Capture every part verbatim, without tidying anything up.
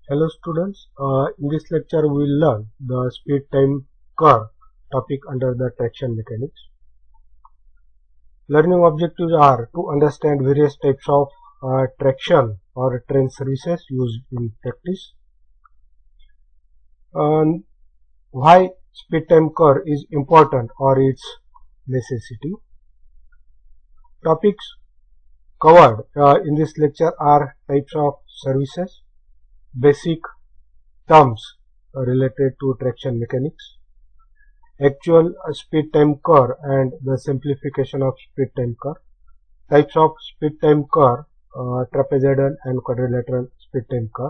Hello students, uh, in this lecture we will learn the speed time curve topic under the traction mechanics. Learning objectives are to understand various types of uh, traction or train services used in practice, and why speed time curve is important or its necessity. Topics covered uh, in this lecture are types of services, basic terms related to traction mechanics, actual speed time curve and the simplification of speed time curve, types of speed time curve, uh, trapezoidal and quadrilateral speed time curve.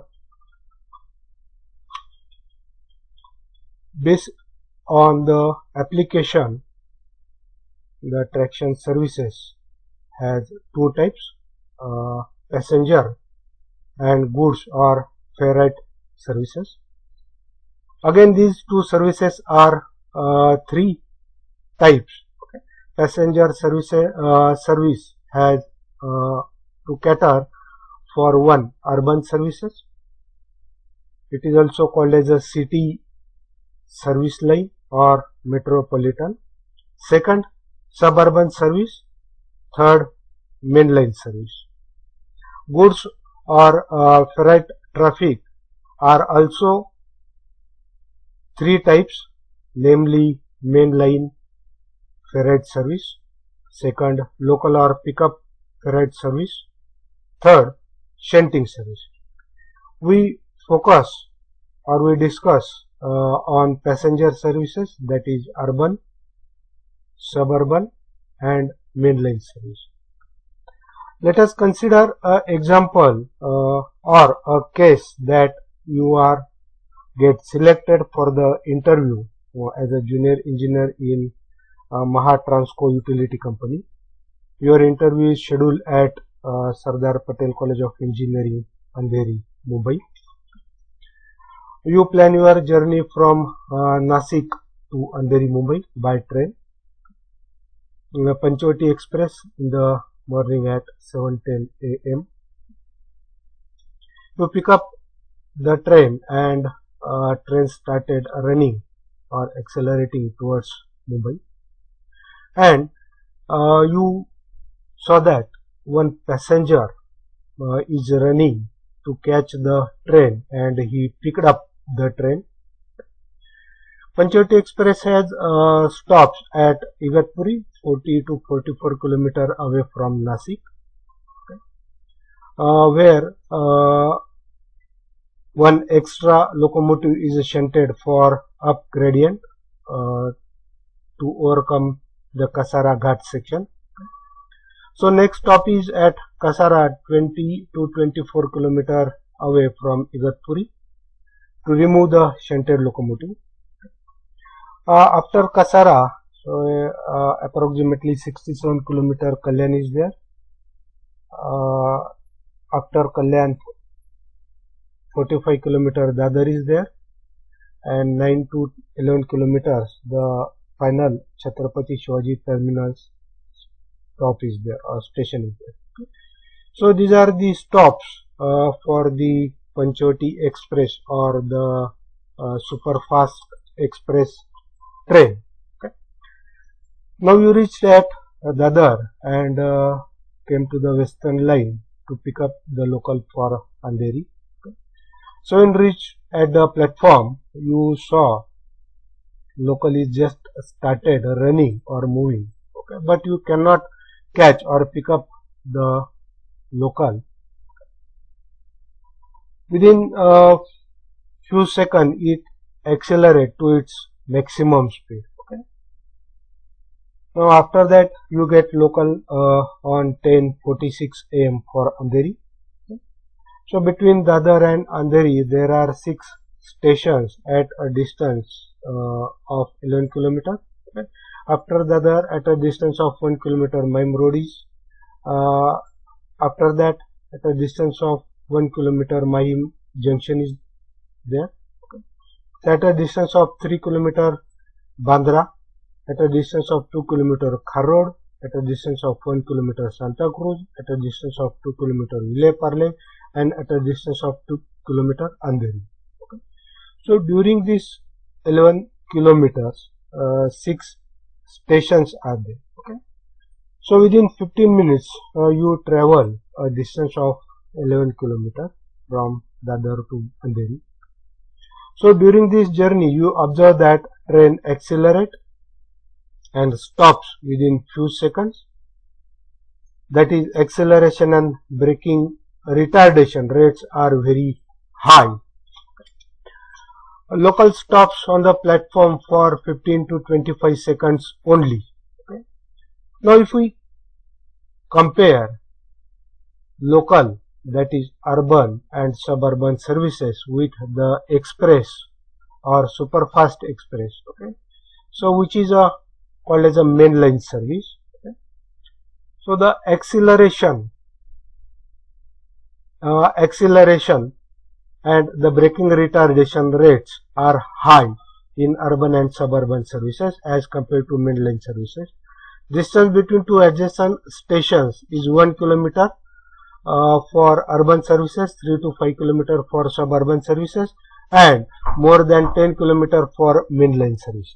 Based on the application, the traction services has two types, uh, passenger and goods or freight services. Again, these two services are uh, three types. Okay. Passenger service uh, service has uh, to cater for one, urban services. It is also called as a city service line or metropolitan. Second, suburban service. Third, mainline service. Goods or uh, freight traffic are also three types, namely mainline freight service, second local or pickup freight service, third shunting service. We focus or we discuss uh, on passenger services, that is urban, suburban and mainline service. Let us consider an example uh, or a case that you are get selected for the interview as a junior engineer in uh, Maha Transco Utility Company. Your interview is scheduled at uh, Sardar Patel College of Engineering, Andheri, Mumbai. You plan your journey from uh, Nasik to Andheri, Mumbai by train. In a Panchavati Express in the morning at seven ten A M You pick up the train and uh, train started running or accelerating towards Mumbai, and uh, you saw that one passenger uh, is running to catch the train and he picked up the train. Panchavati Express has uh, stops at Igatpuri, forty to forty-four kilometers away from Nasik, okay, uh, where uh, one extra locomotive is shunted for up gradient uh, to overcome the Kasara Ghat section. So next stop is at Kasara, twenty to twenty-four kilometers away from Igatpuri, to remove the shunted locomotive. Uh, after Kasara, so uh, approximately sixty-seven kilometers Kalyan is there. Uh, after Kalyan, forty-five kilometers Dadar is there, and nine to eleven kilometers the final Chhatrapati Shivaji terminus stop is there or station is there. So these are the stops uh, for the Panchavati Express or the uh, super fast express train. Okay. Now you reached at uh, Dadar and uh, came to the western line to pick up the local for Andheri. Okay. So in reach at the platform, you saw local is just started running or moving, okay, but you cannot catch or pick up the local. Within a few seconds, it accelerates to its maximum speed. Okay. Now after that, you get local uh, on ten forty-six A M for Andheri. Okay. So between Dadar and Andheri, there are six stations at a distance uh, of eleven kilometers. Okay. After Dadar, at a distance of one kilometer, Maim Road is. Uh, after that, at a distance of one kilometer, Mahim Junction is there. Okay. So at a distance of three kilometers, Bandra. At a distance of two kilometers, Kharod. At a distance of one kilometer, Santa Cruz. At a distance of two kilometers, Vile Parle. And at a distance of two kilometer Andheri. Okay. So during this eleven kilometers, uh, six stations are there. Okay. So within fifteen minutes, uh, you travel a distance of eleven kilometers from Dadar to Andheri. So during this journey, you observe that train accelerate and stops within few seconds. That is, acceleration and braking retardation rates are very high. Local stops on the platform for fifteen to twenty-five seconds only. Okay. Now if we compare local, that is urban and suburban services, with the express or superfast express, okay, so which is a called as a mainline service. Okay. So the acceleration uh, acceleration and the braking retardation rates are high in urban and suburban services as compared to mainline services. Distance between two adjacent stations is one kilometer uh, for urban services, three to five kilometer for suburban services, and more than ten kilometer for mainline services.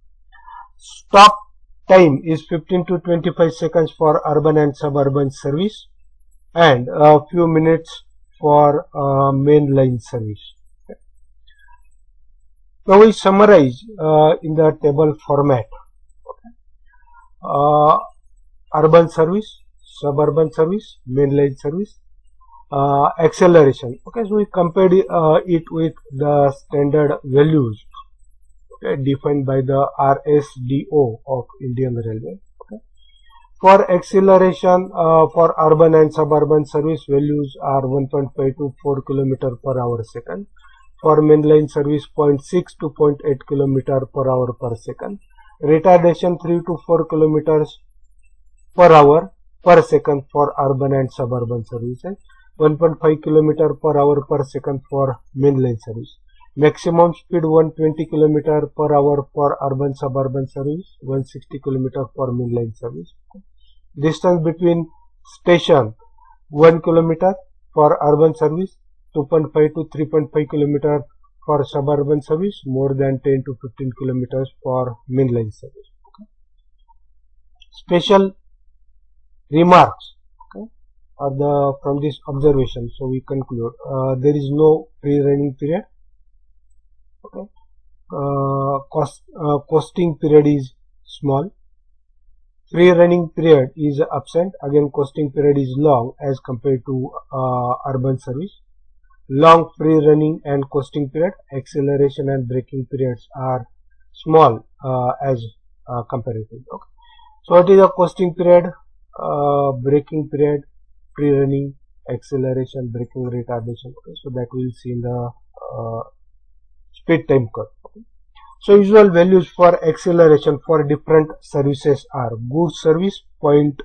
Stop time is fifteen to twenty-five seconds for urban and suburban service, and a few minutes for uh, mainline service. Okay. Now we summarize uh, in the table format. Okay. Uh, urban service, suburban service, mainline service, uh, acceleration. Okay, so we compared uh, it with the standard values, okay, defined by the R S D O of Indian Railway. Okay. For acceleration, uh, for urban and suburban service, values are one point five to four kilometer per hour second. For mainline service, zero point six to zero point eight kilometer per hour per second. Retardation three to four kilometers per hour per second for urban and suburban services. one point five kilometer per hour per second for mainline service. Maximum speed one hundred twenty kilometer per hour for urban suburban service, one hundred sixty kilometer for mainline service. Distance between station one kilometer for urban service, two point five to three point five kilometer for suburban service, more than ten to fifteen kilometers for mainline service. Okay. Special remarks, okay, are the from this observation. So we conclude uh, there is no pre-running period. Okay. Uh, cost uh, costing period is small. Free running period is absent. Again, costing period is long as compared to uh, urban service. Long free running and costing period, acceleration and braking periods are small uh, as uh, comparatively. Okay. So what is the costing period, uh, braking period, free running, acceleration, braking retardation? Okay. So that we will see in the uh, speed time curve. Okay. So usual values for acceleration for different services are goods service zero point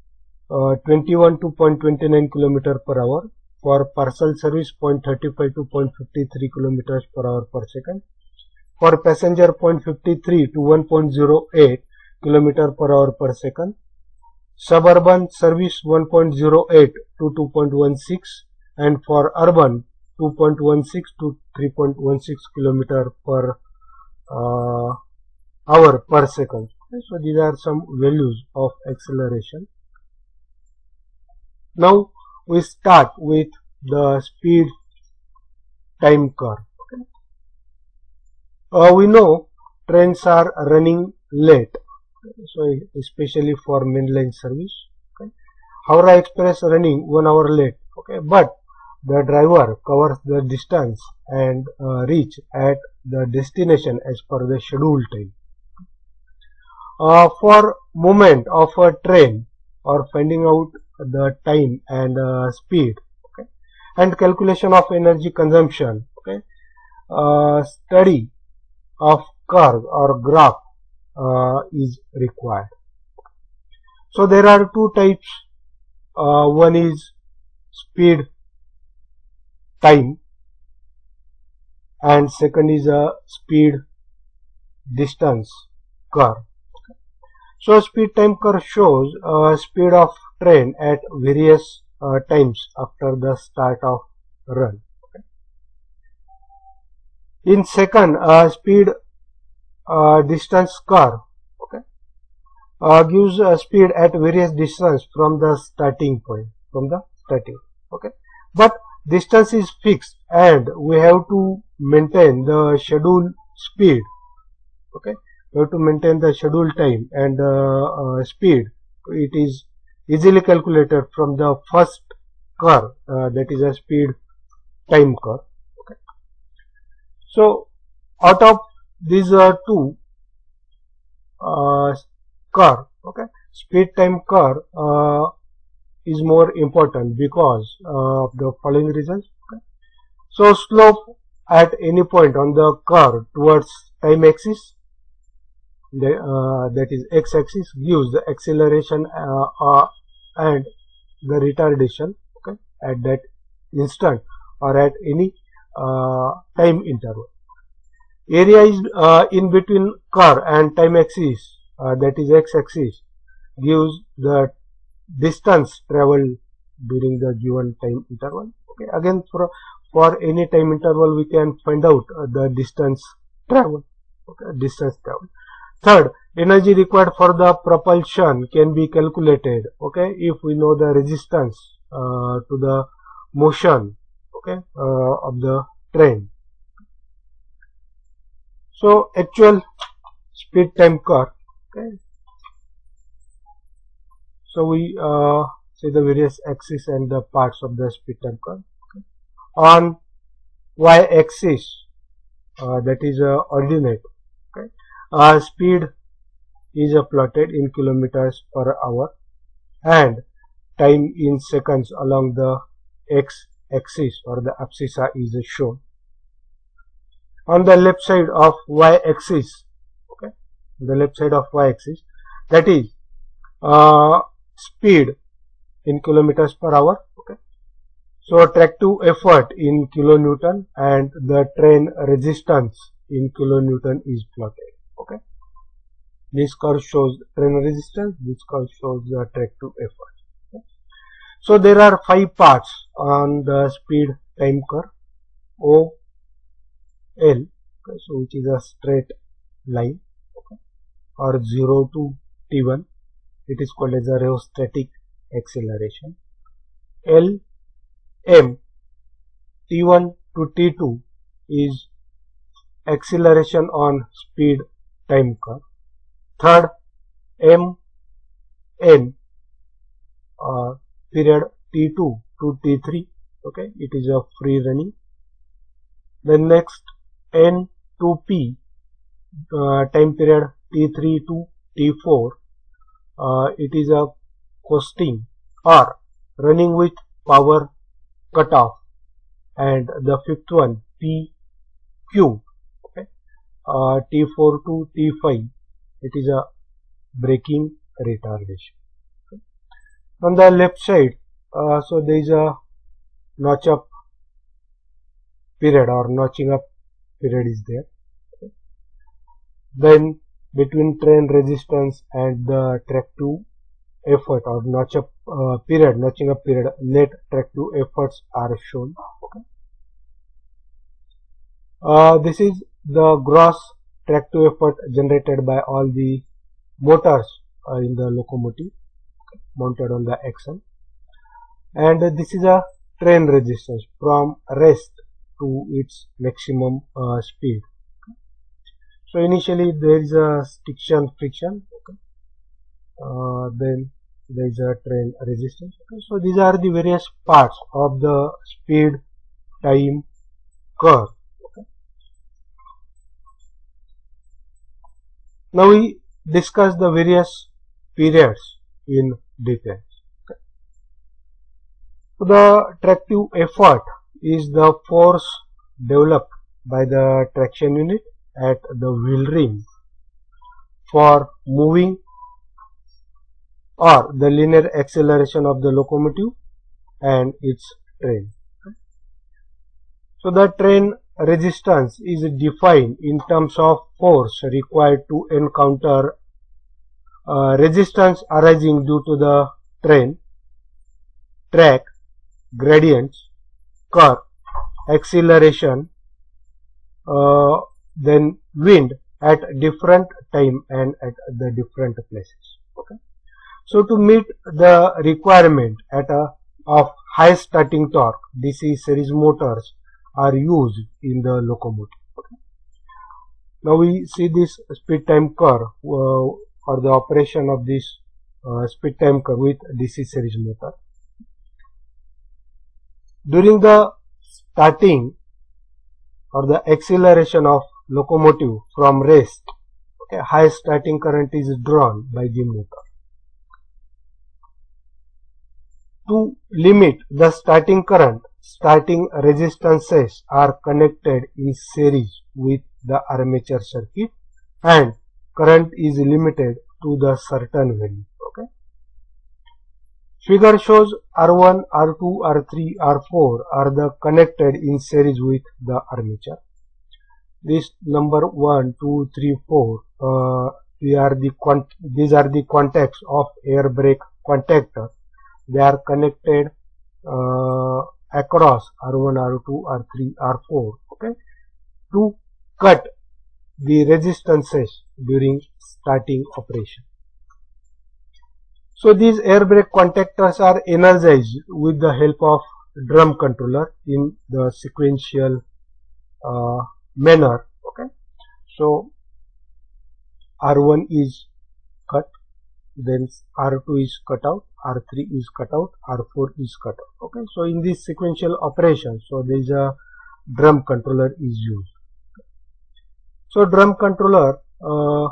two one to zero point two nine kilometer per hour, for parcel service zero point three five to zero point five three kilometers per hour per second, for passenger zero point five three to one point zero eight kilometer per hour per second, suburban service one point zero eight to two point one six, and for urban two point one six to three point one six kilometer per uh, hour per second. Okay, so these are some values of acceleration. Now we start with the speed time curve. Okay. Uh, we know trains are running late, okay, so especially for mainline service. Okay. Howrah Express running one hour late, okay, but the driver covers the distance and uh, reach at the destination as per the scheduled time. Uh, for movement of a train or finding out the time and uh, speed, okay, and calculation of energy consumption, okay, uh, study of curve or graph uh, is required. So there are two types. Uh, one is speed time and second is a speed distance curve. Okay. So speed time curve shows uh, speed of train at various uh, times after the start of run. Okay. In second, uh, speed uh, distance curve, okay, uh, gives uh, speed at various distance from the starting point, from the starting, okay, but distance is fixed and we have to maintain the schedule speed, okay, we have to maintain the schedule time and uh, uh, speed. It is easily calculated from the first curve, uh, that is a speed time curve, okay. So out of these uh, two uh, curve, okay, speed time curve uh, is more important because uh, of the following reasons, okay. So slope at any point on the curve towards time axis, the, uh, that is x-axis, gives the acceleration uh, uh, and the retardation, okay, at that instant or at any uh, time interval. Area is uh, in between curve and time axis, uh, that is x-axis, gives the distance traveled during the given time interval, okay. Again, for for any time interval we can find out uh, the distance traveled, okay, distance traveled. Third, energy required for the propulsion can be calculated, okay, if we know the resistance uh, to the motion, okay, uh, of the train. So actual speed time curve, okay. So we uh, see the various axes and the parts of the speed time curve, okay. On y-axis, uh, that is a ordinate, okay, uh, speed is uh, plotted in kilometers per hour and time in seconds along the x-axis or the abscissa is uh, shown. On the left side of y-axis, okay, the left side of y-axis, that is uh, speed in kilometers per hour, okay. So tractive effort in kilonewton and the train resistance in kilonewton is plotted, okay. This curve shows train resistance, this curve shows the tractive effort, okay. So there are five parts on the speed time curve. O, L, okay, so which is a straight line, okay, or zero to T one, it is called as a rheostatic acceleration. L, M, T one to T two is acceleration on speed time curve. Third, M, N, uh, period T two to T three, okay, it is a free running. Then next, N to P, uh, time period T three to T four, uh, it is a coasting or running with power cutoff. And the fifth one, P Q, okay, uh, T four to T five, it is a braking retardation, okay. On the left side, uh, so there is a notch up period or notching up period is there, okay. Then between train resistance and the tractive effort or notch up uh, period, notching up period, net tractive efforts are shown, okay. Uh, this is the gross tractive effort generated by all the motors uh, in the locomotive, okay, mounted on the axle, and uh, this is a train resistance from rest to its maximum uh, speed, okay. So initially there is a stiction friction, okay. Uh, then there is a train resistance, okay. So these are the various parts of the speed time curve, okay. Now we discuss the various periods in detail, okay. So the tractive effort is the force developed by the traction unit at the wheel ring for moving or the linear acceleration of the locomotive and its train. So the train resistance is defined in terms of force required to encounter uh, resistance arising due to the train, track, gradients, curve, acceleration, uh, then wind at different time and at the different places. Okay. So to meet the requirement at a of high starting torque, D C series motors are used in the locomotive. Okay. Now we see this speed time curve uh, for the operation of this uh, speed time curve with D C series motor. During the starting or the acceleration of locomotive from rest, okay, high starting current is drawn by the motor. To limit the starting current, starting resistances are connected in series with the armature circuit and current is limited to the certain value. Okay. Figure shows R one, R two, R three, R four are the connected in series with the armature. This number one, two, three, four, uh, they are the these are the contacts of air brake contactor. They are connected uh, across R one, R two, R three, R four, okay, to cut the resistances during starting operation. So these air brake contactors are energized with the help of drum controller in the sequential uh, manner. Okay, so R one is cut, then R two is cut out, R three is cut out, R four is cut out. Okay, so in this sequential operation, so there is a drum controller is used. So drum controller uh,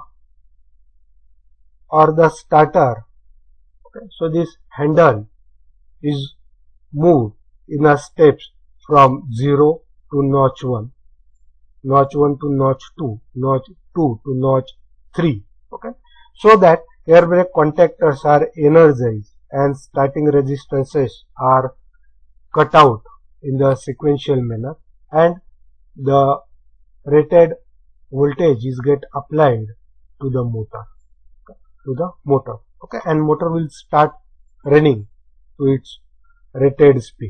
or the starter. Okay, so this handle is moved in a steps from zero to notch one, notch one to notch two, notch two to notch three. Okay, so that air brake contactors are energized and starting resistances are cut out in the sequential manner and the rated voltage is get applied to the motor, okay, to the motor, okay, and motor will start running to its rated speed.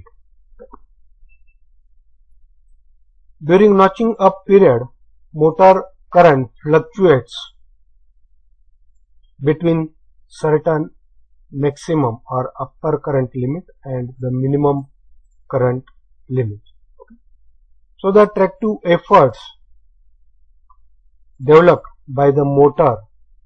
During notching up period, motor current fluctuates between certain maximum or upper current limit and the minimum current limit. Okay. So the tractive efforts developed by the motor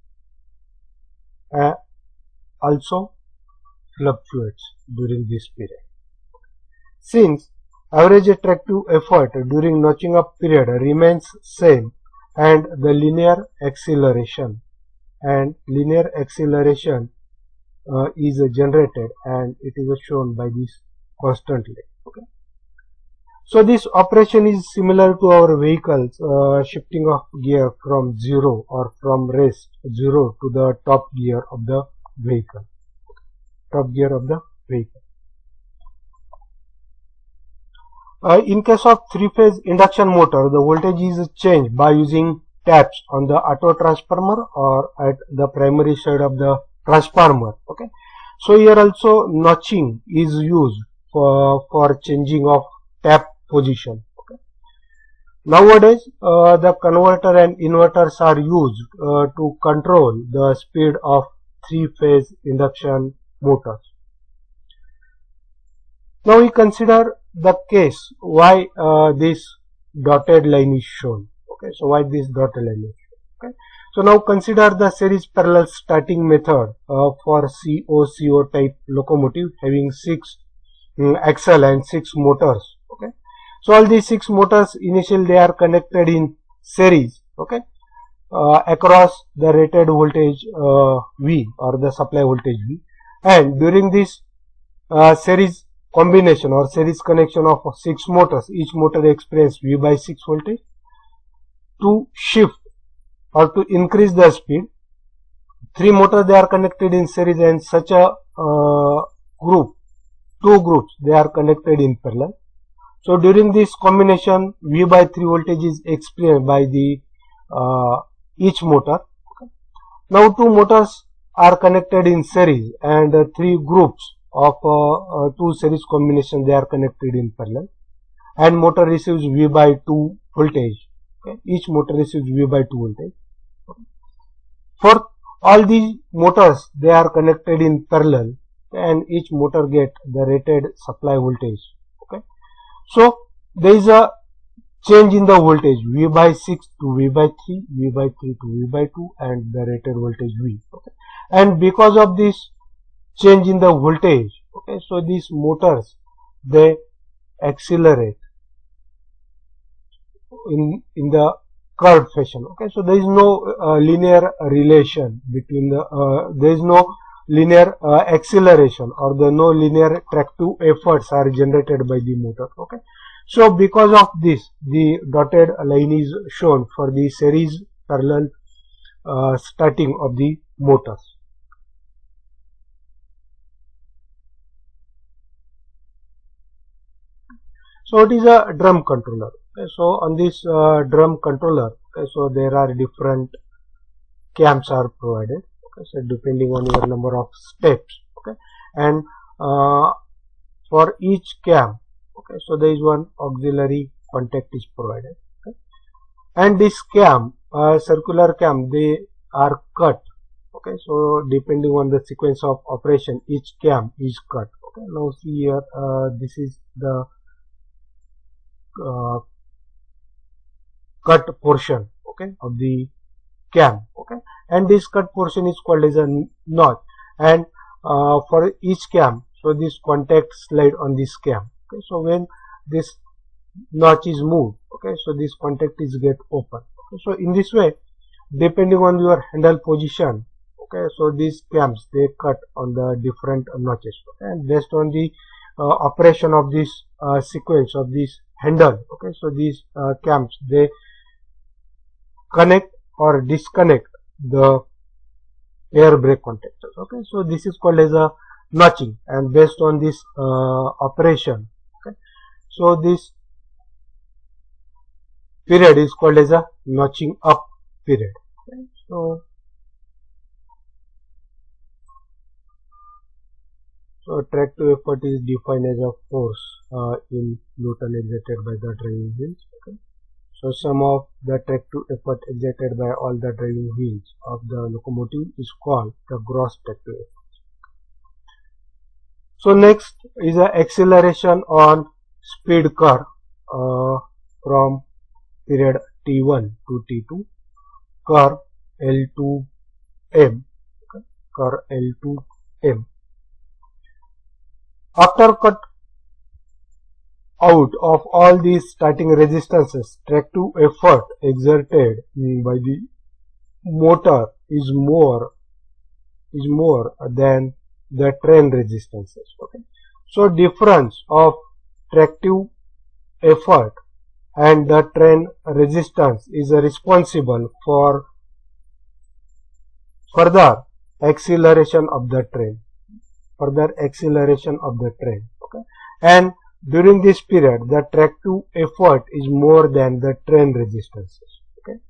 uh, also fluctuates during this period. Since average tractive effort during notching up period remains same and the linear acceleration and linear acceleration uh, is generated and it is shown by this constantly. Okay. So this operation is similar to our vehicles uh, shifting of gear from zero or from rest zero to the top gear of the vehicle. Top gear of the vehicle. Uh, in case of three-phase induction motor, the voltage is changed by using taps on the auto transformer or at the primary side of the transformer. Okay, so here also notching is used for for changing of tap position. Okay. Nowadays, uh, the converter and inverters are used uh, to control the speed of three-phase induction motors. Now we consider the case why uh, this dotted line is shown. Okay, so why this dotted line is shown. Okay, so now consider the series parallel starting method uh, for C O C O type locomotive having six um, axle and six motors. Okay, so all these six motors initially they are connected in series. Okay, uh, across the rated voltage uh, V or the supply voltage V, and during this uh, series combination or series connection of six motors, each motor experiences V by six voltage. To shift or to increase the speed, three motors they are connected in series and such a uh, group, two groups they are connected in parallel. So during this combination, V by three voltage is experienced by the uh, each motor. Okay. Now two motors are connected in series and uh, three groups of uh, uh, two series combination they are connected in parallel and motor receives V by two voltage Okay, each motor receives V by two voltage. Okay. For all these motors, they are connected in parallel, and each motor get the rated supply voltage. Okay, so there is a change in the voltage V by six to V by three, V by three to V by two, and the rated voltage V. Okay, and because of this change in the voltage, okay, so these motors, they accelerate in in the curved fashion. Okay, so there is no uh, linear relation between the uh, there is no linear uh, acceleration, or the no linear tractive efforts are generated by the motor. Okay, so because of this, the dotted line is shown for the series parallel uh, starting of the motors. So it is a drum controller. Okay, so on this uh, drum controller, okay, so there are different cams are provided. Okay, so depending on your number of steps. Okay, and uh, for each cam, okay, so there is one auxiliary contact is provided. Okay, and this cam, uh, circular cam, they are cut. Okay, so depending on the sequence of operation, each cam is cut. Okay, now see here, uh, this is the uh, cut portion, okay, of the cam. Okay, and this cut portion is called as a notch, and uh, for each cam, so this contact slide on this cam. Okay, so when this notch is moved, okay, so this contact is get open. Okay, so in this way, depending on your handle position, okay, so these cams, they cut on the different notches. Okay, and based on the uh, operation of this uh, sequence of this handle, okay, so these uh, cams, they connect or disconnect the air brake contactors. Okay, so this is called as a notching, and based on this uh, operation, okay, so this period is called as a notching up period. Okay, so so tractive effort is defined as a force uh, in Newton exerted by the driving wheels. Okay, so sum of the tractive effort exerted by all the driving wheels of the locomotive is called the gross tractive effort. So next is the acceleration on speed curve uh, from period T one to T two, curve L two M, okay, curve L two M. After cut out of all these starting resistances, tractive effort exerted by the motor is more is more than the train resistances. Okay, so difference of tractive effort and the train resistance is responsible for further acceleration of the train. Further acceleration of the train. Okay, and during this period, the tractive effort is more than the train resistances. Okay,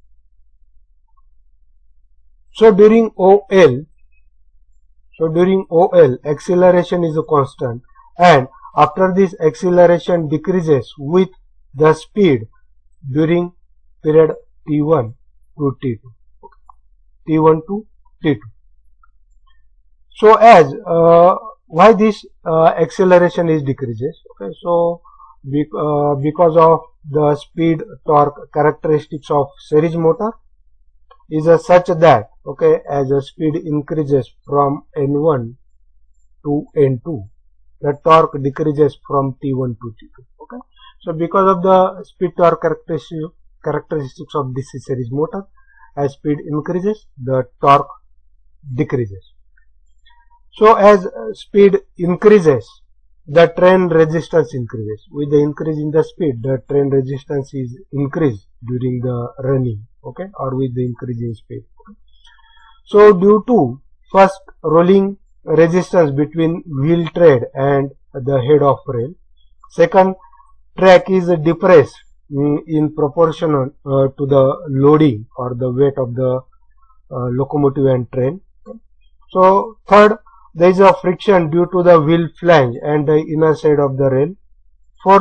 so during O L, so during O L, acceleration is a constant, and after this acceleration decreases with the speed during period T one to T two. Okay, T one to T two. So as uh, why this uh, acceleration is decreases? Okay, so be, uh, because of the speed torque characteristics of series motor is uh, such that, okay, as the speed increases from N one to N two, the torque decreases from T one to T two. Okay, so because of the speed torque characteristics characteristics of this series motor, as speed increases, the torque decreases. So as speed increases, the train resistance increases. With the increase in the speed, the train resistance is increased during the running, okay, or with the increase in speed. Okay. So due to first rolling resistance between wheel tread and the head of rail, second, track is depressed in, in proportion uh, to the loading or the weight of the uh, locomotive and train. Okay. So third, there is a friction due to the wheel flange and the inner side of the rail. Fourth,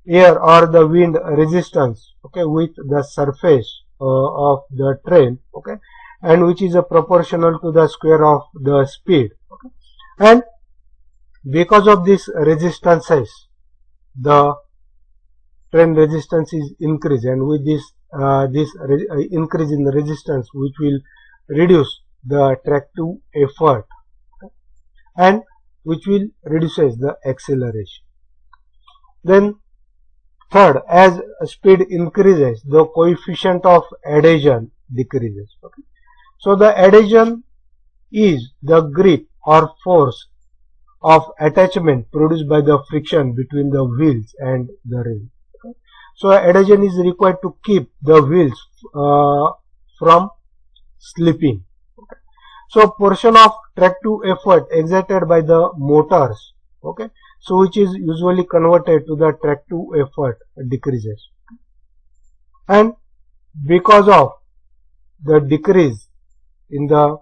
air or the wind resistance, okay, with the surface uh, of the train, okay, and which is a proportional to the square of the speed, okay. And because of this resistances, the train resistance is increased, and with this uh, this uh, increase in the resistance, which will reduce the tractive effort, okay, and which will reduces the acceleration. Then third, as speed increases, the coefficient of adhesion decreases, okay. So the adhesion is the grip or force of attachment produced by the friction between the wheels and the rail. Okay. So adhesion is required to keep the wheels uh, from slipping. Okay. So portion of tractive effort exerted by the motors, okay, so which is usually converted to the tractive effort decreases. And because of the decrease in the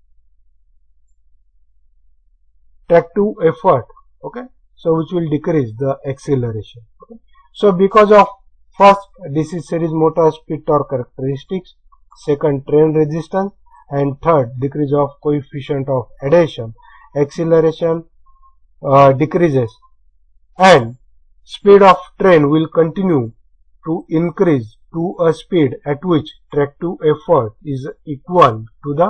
tractive effort, okay, so which will decrease the acceleration, okay. So because of first, D C series motor speed torque characteristics, second, train resistance, and third, decrease of coefficient of adhesion, acceleration uh, decreases, and speed of train will continue to increase to a speed at which tractive effort is equal to the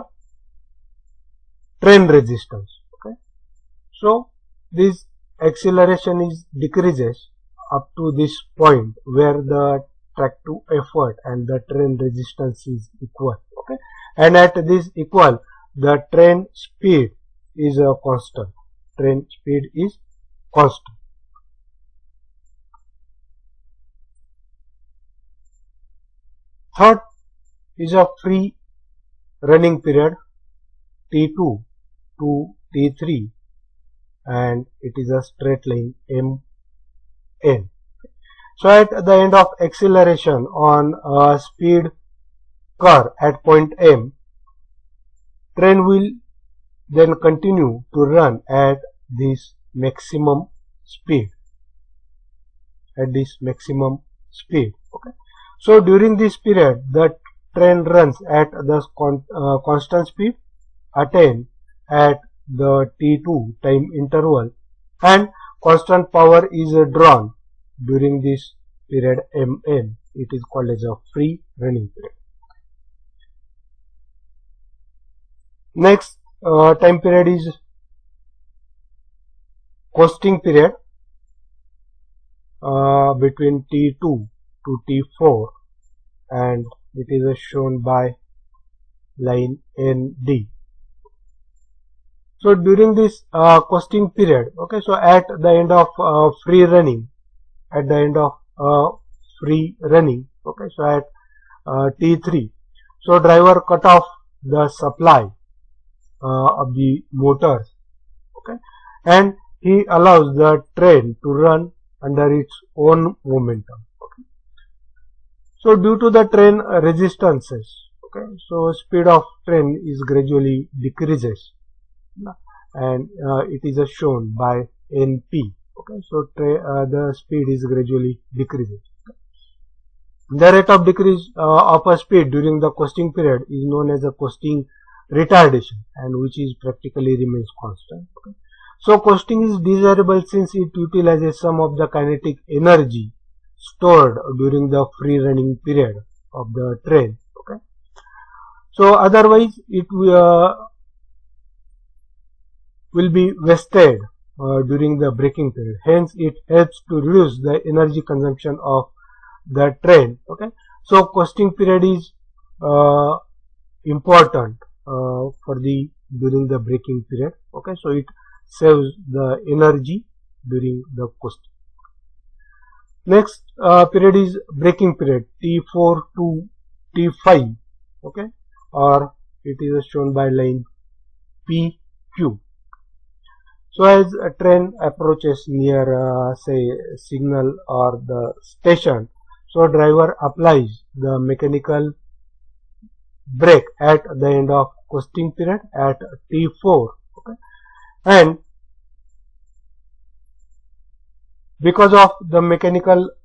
train resistance, okay. So this acceleration is decreases up to this point where the tractive effort and the train resistance is equal, okay, and at this equal, the train speed is a constant. Train speed is constant. Third is a free running period T two to T three, and it is a straight line M N. So at the end of acceleration on a speed curve at point M, train will then continue to run at this maximum speed, at this maximum speed, okay. So during this period, the train runs at the con uh, constant speed attained at the T two time interval, and constant power is uh, drawn during this period M N. It is called as a free running period. Next uh, time period is coasting period uh, between T two to T four, and it is uh, shown by line N D. So during this uh, coasting period, okay, so at the end of uh, free running, at the end of uh, free running, okay, so at uh, T three, so driver cut off the supply uh, of the motors, okay, and he allows the train to run under its own momentum, okay. So due to the train resistances, okay, so speed of train is gradually decreases, and uh, it is uh, shown by N P, okay. So uh, the speed is gradually decreasing. The rate of decrease uh, of a speed during the coasting period is known as a coasting retardation, and which is practically remains constant, okay. So coasting is desirable since it utilizes some of the kinetic energy stored during the free running period of the train, okay. So otherwise it uh, will be wasted uh, during the braking period. Hence it helps to reduce the energy consumption of the train, okay. So coasting period is uh, important uh, for the during the braking period, okay. So it saves the energy during the coasting. Next uh, period is braking period T four to T five, okay, or it is shown by line P Q. So as a train approaches near uh, say signal or the station, so driver applies the mechanical brake at the end of coasting period at T four, okay, and because of the mechanical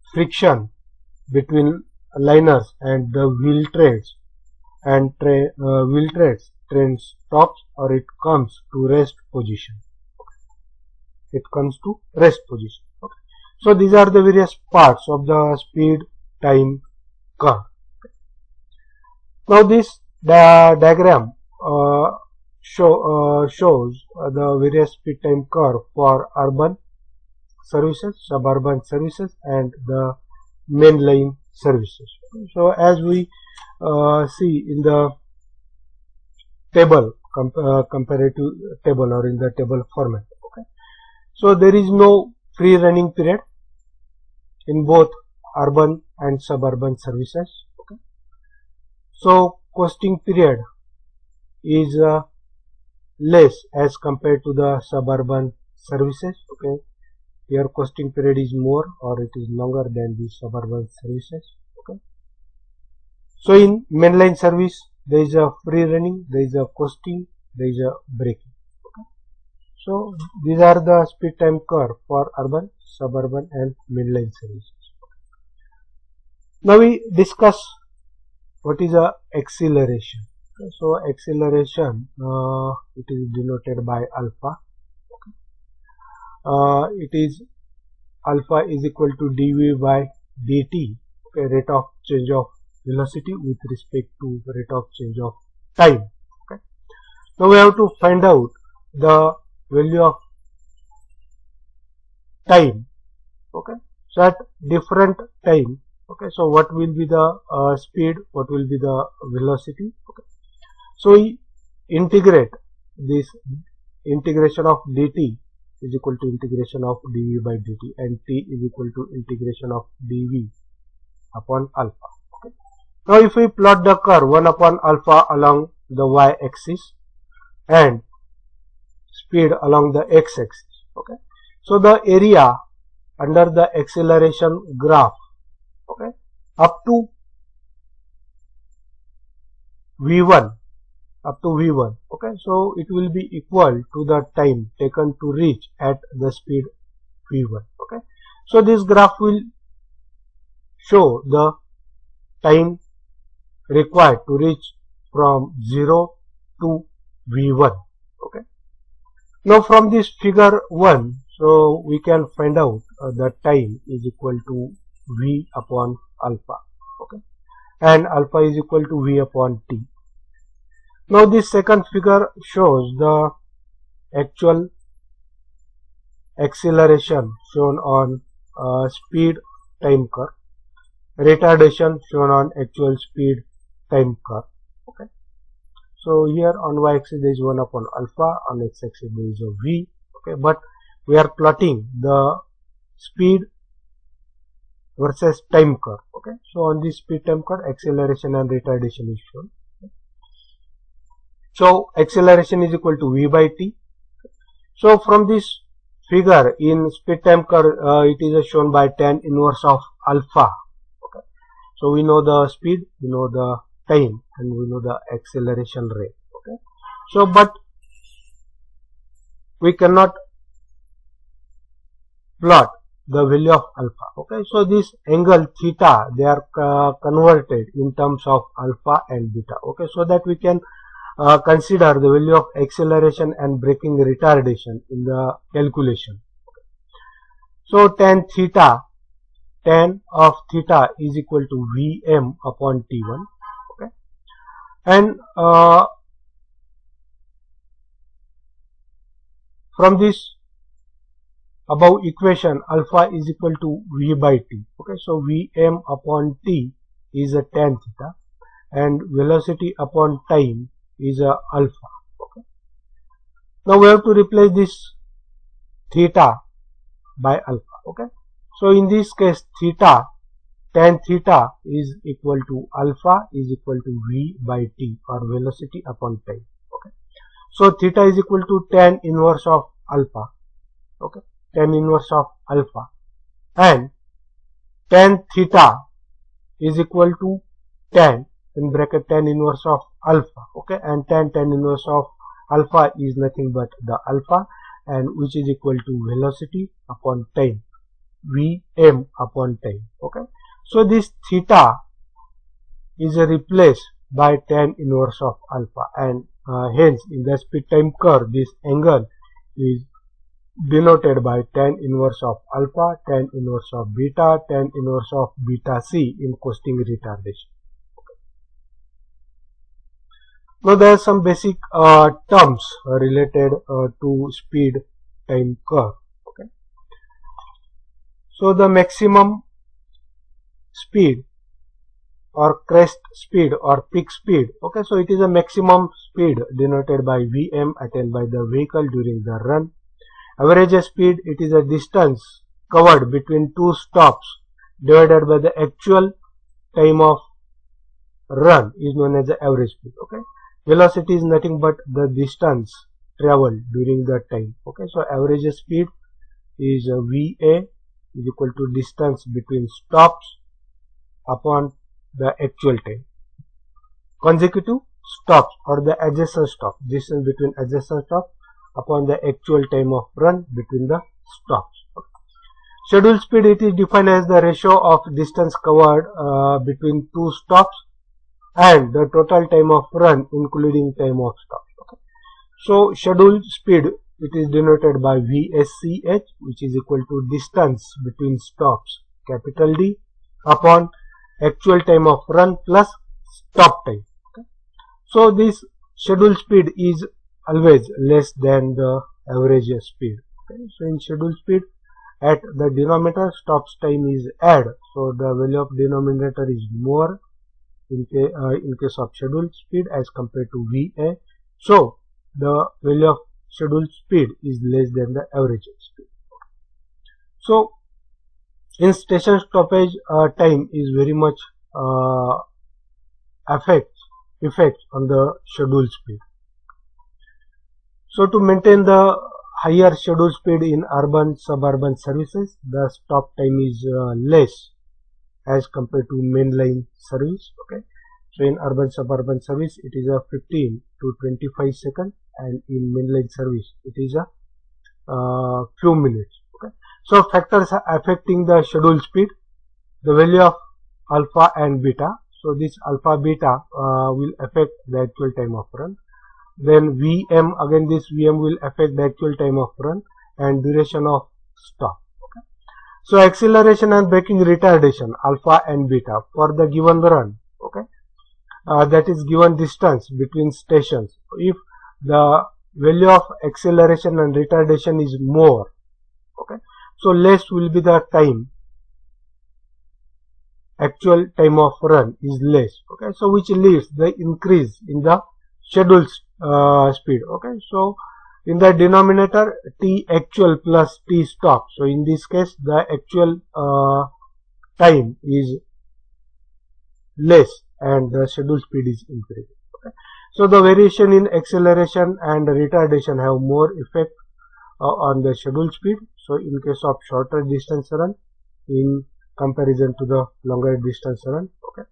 friction between liners and the wheel treads and tra uh, wheel treads train stops or it comes to rest position. Okay. It comes to rest position. Okay. So these are the various parts of the speed time curve. Okay. Now this the diagram uh, show uh, shows uh, the various speed time curve for urban services, suburban services, and the mainline services. So as we uh, see in the table, com uh, comparative table or in the table format. Okay. So there is no free running period in both urban and suburban services. Okay. So costing period is uh, less as compared to the suburban services. Okay. Here costing period is more or it is longer than the suburban services. Okay. So in mainline service there is a free running, there is a costing, there is a braking. Okay. So these are the speed time curve for urban, suburban and mainline services. Now we discuss what is a acceleration. Okay. So acceleration uh, it is denoted by alpha. Okay. Uh, it is alpha is equal to dv by dt, okay, rate of change of velocity with respect to rate of change of time. Okay. Now we have to find out the value of time. Okay. So at different time, okay, so what will be the uh, speed, what will be the velocity. Okay. So we integrate this integration of dt is equal to integration of dv by dt and t is equal to integration of dv upon alpha. Okay. Now if we plot the curve one upon alpha along the y-axis and speed along the x-axis. Okay. So the area under the acceleration graph, okay, up to v one, up to v one, okay, so it will be equal to the time taken to reach at the speed v one. Okay. So this graph will show the time required to reach from zero to v one. Okay. Now from this figure one, so we can find out uh, the time is equal to v upon alpha. Okay. And alpha is equal to v upon t. Now this second figure shows the actual acceleration shown on uh, speed time curve, retardation shown on actual speed time curve. Okay. So here on y-axis there is one upon alpha, on x-axis there is a v. Okay, but we are plotting the speed versus time curve. Okay, so on this speed time curve, acceleration and retardation is shown. Okay. So acceleration is equal to v by t. So from this figure in speed time curve, uh, it is shown by tan inverse of alpha. Okay. So we know the speed, we know the time, and we know the acceleration rate. Okay. So but we cannot plot the value of alpha. Okay. So this angle theta, they are uh, converted in terms of alpha and beta. Okay. So that we can uh, consider the value of acceleration and braking retardation in the calculation. Okay. So tan theta, tan of theta is equal to Vm upon T one. Okay. And uh, from this above equation, alpha is equal to V by T. Okay, so Vm upon T is a tan theta and velocity upon time is a alpha. Okay. Now we have to replace this theta by alpha. Okay. So in this case, theta, tan theta is equal to alpha is equal to V by T, or velocity upon time. Okay. So theta is equal to tan inverse of alpha. Okay. Tan inverse of alpha, and tan theta is equal to tan in bracket tan inverse of alpha. Okay, and tan tan inverse of alpha is nothing but the alpha, and which is equal to velocity upon time. Vm upon time. Okay, so this theta is replaced by tan inverse of alpha, and uh, hence in the speed time curve this angle is denoted by tan inverse of alpha, tan inverse of beta, tan inverse of beta c in coasting retardation. Now there are some basic uh, terms uh, related uh, to speed time curve. Okay, so the maximum speed or crest speed or peak speed. Okay, so it is a maximum speed denoted by Vm attained by the vehicle during the run. Average speed, it is a distance covered between two stops divided by the actual time of run is known as the average speed. Okay, velocity is nothing but the distance traveled during the time. Okay, so average speed is uh, Va is equal to distance between stops upon the actual time. Consecutive stops or the adjacent stop, distance between adjacent stops upon the actual time of run between the stops. Okay. Schedule speed, it is defined as the ratio of distance covered uh, between two stops and the total time of run including time of stop. Okay. So schedule speed, it is denoted by V S C H, which is equal to distance between stops, capital D, upon actual time of run plus stop time. Okay. So this schedule speed is always less than the average speed. Okay. So in schedule speed, at the denominator stops time is add, so the value of denominator is more in, ca uh, in case of schedule speed as compared to Va. So the value of schedule speed is less than the average speed. So in station stoppage, uh, time is very much uh, affects effects on the schedule speed. So to maintain the higher schedule speed in urban suburban services, the stop time is uh, less as compared to mainline service. Okay, so in urban suburban service it is a fifteen to twenty-five seconds, and in mainline service it is a uh, few minutes. Okay, so factors are affecting the schedule speed, the value of alpha and beta. So this alpha beta uh, will affect the actual time of run. Then Vm, again this Vm will affect the actual time of run and duration of stop. Okay. So acceleration and braking retardation, alpha and beta, for the given run. Okay, uh, that is given distance between stations. If the value of acceleration and retardation is more, okay, so less will be the time, actual time of run is less. Okay, so which leads the increase in the schedule uh, speed. Okay, so in the denominator T actual plus T stop, so in this case the actual uh, time is less and the schedule speed is increasing. Okay, so the variation in acceleration and retardation have more effect uh, on the schedule speed. So in case of shorter distance run in comparison to the longer distance run. Okay,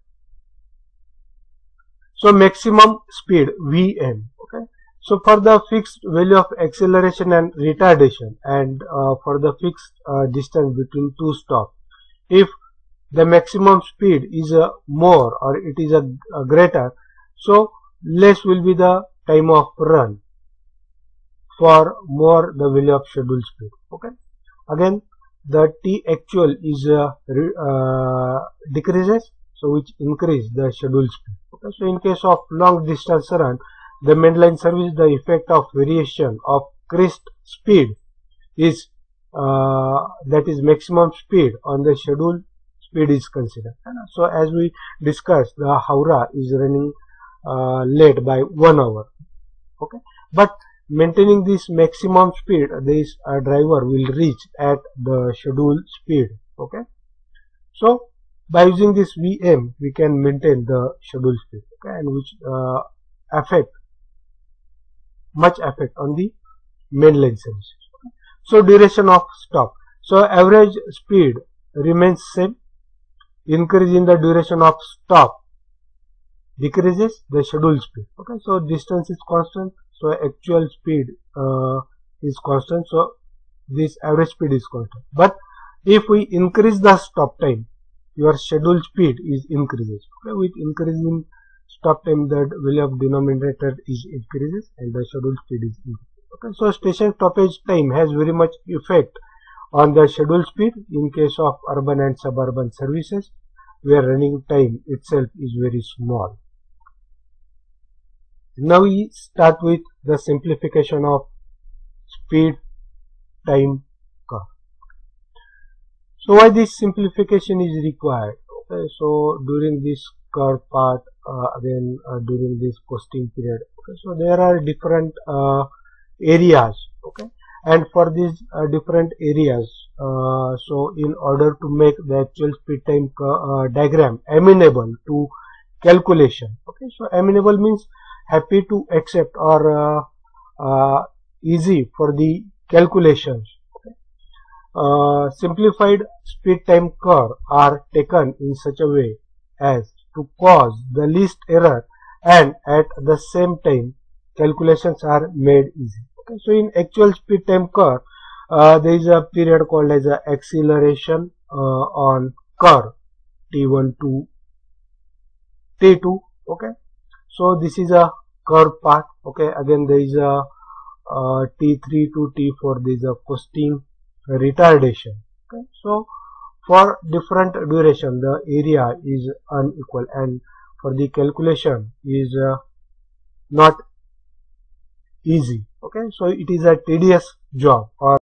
so maximum speed Vm. Okay, so for the fixed value of acceleration and retardation, and uh, for the fixed uh, distance between two stops, if the maximum speed is uh, more or it is a, a greater, so less will be the time of run, for more the value of schedule speed. Okay, again the T actual is uh, uh, decreases, so which increase the schedule speed. Okay, so in case of long distance run, the mainline service, the effect of variation of crest speed is uh, that is maximum speed on the schedule speed is considered. So as we discussed, the Howrah is running uh, late by one hour. Okay, but maintaining this maximum speed, this uh, driver will reach at the schedule speed. Okay, so by using this Vm we can maintain the schedule speed. Okay, and which uh, affect much effect on the mainline services. Okay. So duration of stop, so average speed remains same, increase in the duration of stop decreases the schedule speed. Okay, so distance is constant, so actual speed uh, is constant, so this average speed is constant. But if we increase the stop time, your schedule speed is increases. Okay, with increasing stop time, the value of denominator is increases and the schedule speed is increases. Okay, so station stoppage time has very much effect on the schedule speed in case of urban and suburban services, where running time itself is very small. Now we start with the simplification of speed time curve. So why this simplification is required? Okay, so during this curve part, uh, again uh, during this costing period, okay, so there are different uh, areas, okay, and for these uh, different areas, uh, so in order to make the actual speed time uh, diagram amenable to calculation, okay, so amenable means happy to accept or uh, uh, easy for the calculations. Okay. Uh, simplified speed time curve are taken in such a way as to cause the least error, and at the same time calculations are made easy. Okay. So in actual speed time curve, uh, there is a period called as a acceleration uh, on curve T one to T two. Okay. So this is a curve part. Okay, again there is a uh, T three to T four, there is a costing retardation. Okay, so for different duration the area is unequal, and for the calculation is uh, not easy. Okay, so it is a tedious job, or